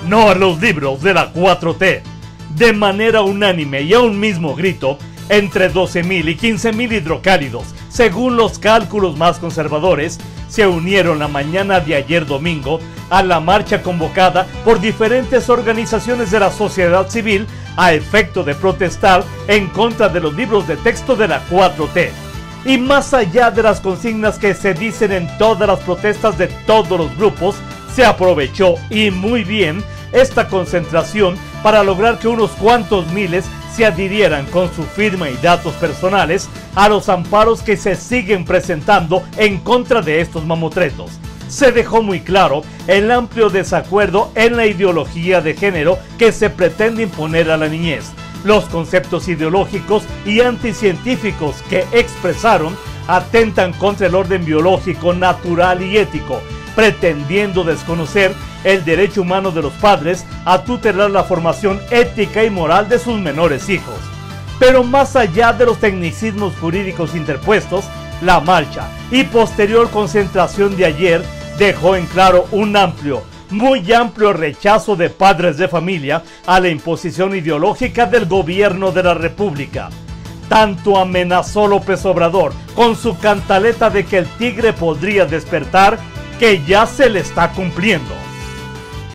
no a los libros de la 4T. De manera unánime y a un mismo grito, entre 12.000 y 15.000 hidrocálidos, según los cálculos más conservadores, se unieron la mañana de ayer domingo a la marcha convocada por diferentes organizaciones de la sociedad civil a efecto de protestar en contra de los libros de texto de la 4T. Y más allá de las consignas que se dicen en todas las protestas de todos los grupos, se aprovechó, y muy bien, esta concentración para lograr que unos cuantos miles se adhirieran con su firma y datos personales a los amparos que se siguen presentando en contra de estos mamotretos. Se dejó muy claro el amplio desacuerdo en la ideología de género que se pretende imponer a la niñez, los conceptos ideológicos y anticientíficos que expresaron atentan contra el orden biológico, natural y ético, pretendiendo desconocer el derecho humano de los padres a tutelar la formación ética y moral de sus menores hijos. Pero más allá de los tecnicismos jurídicos interpuestos, la marcha y posterior concentración de ayer dejó en claro un muy amplio rechazo de padres de familia a la imposición ideológica del gobierno de la República. Tanto amenazó López Obrador con su cantaleta de que el tigre podría despertar, que ya se le está cumpliendo.